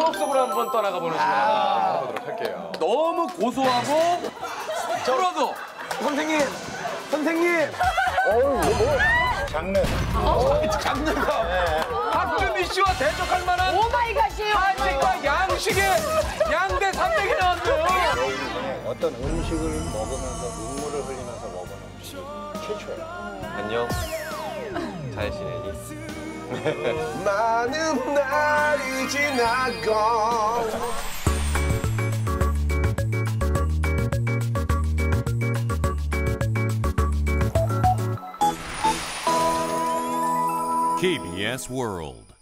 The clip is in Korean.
추억 속으로 한번 떠나가 보는 시간 해보도록 할게요. 너무 고소하고 쩔어도 선생님. 장르가 박준미 씨와 대적할 만한 오마이갓이에요. 한식과 양식의 양대 산맥이 나왔네요. 어떤 음식을 먹으면서 눈물을 흘리면서 먹은 음식이 최초예요. 안녕. 잘 지내니? 많은 날이 지나고 KBS World.